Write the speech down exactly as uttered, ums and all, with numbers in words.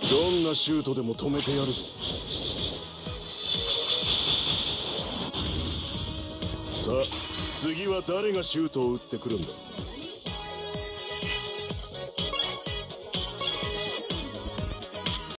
どんなシュートでも止めてやるぞ。さあ次は誰がシュートを打ってくるんだ。